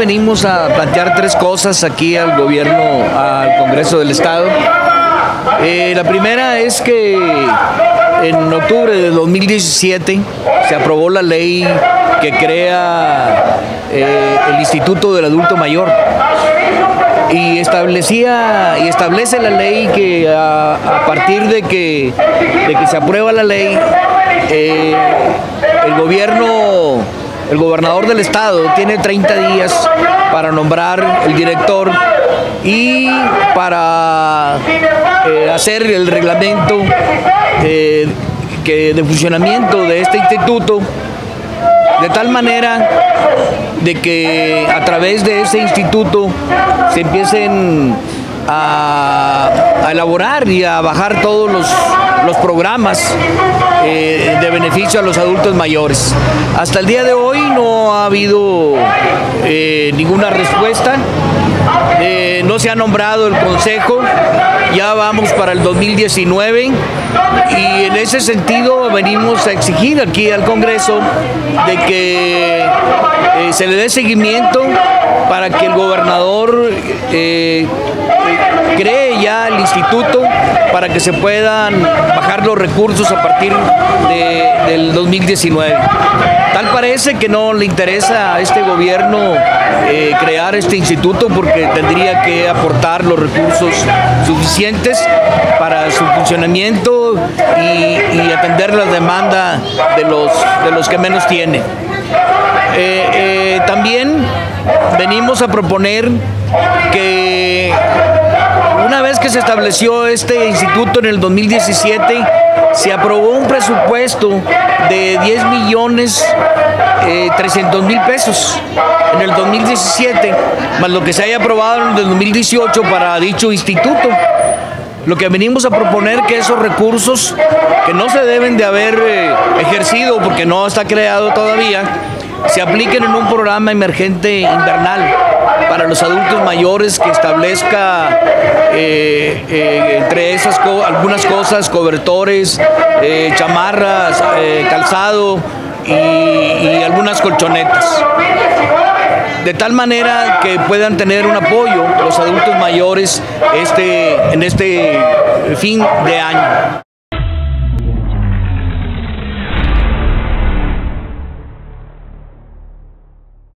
venimos a plantear tres cosas aquí al gobierno, al Congreso del Estado. La primera es que en octubre de 2017 se aprobó la ley que crea el Instituto del Adulto Mayor y establece la ley que a partir de que se aprueba la ley, el gobernador del estado tiene 30 días para nombrar el director y para hacer el reglamento de funcionamiento de este instituto, de tal manera de que a través de ese instituto se empiecen a elaborar y a bajar todos los programas de beneficio a los adultos mayores. Hasta el día de hoy no ha habido ninguna respuesta, no se ha nombrado el consejo, ya vamos para el 2019 y en ese sentido venimos a exigir aquí al Congreso de que se le dé seguimiento para que el gobernador cree ya el instituto para que se puedan bajar los recursos a partir del 2019. Tal parece que no le interesa a este gobierno crear este instituto porque tendría que aportar los recursos suficientes para su funcionamiento y atender la demanda de los que menos tienen. También venimos a proponer que una vez que se estableció este instituto en el 2017, se aprobó un presupuesto de 10.300.000 pesos en el 2017, más lo que se haya aprobado en el 2018 para dicho instituto. Lo que venimos a proponer que esos recursos que no se deben de haber ejercido porque no está creado todavía, se apliquen en un programa emergente invernal para los adultos mayores que establezca entre esas algunas cosas, cobertores, chamarras, calzado y algunas colchonetas. De tal manera que puedan tener un apoyo los adultos mayores en este fin de año.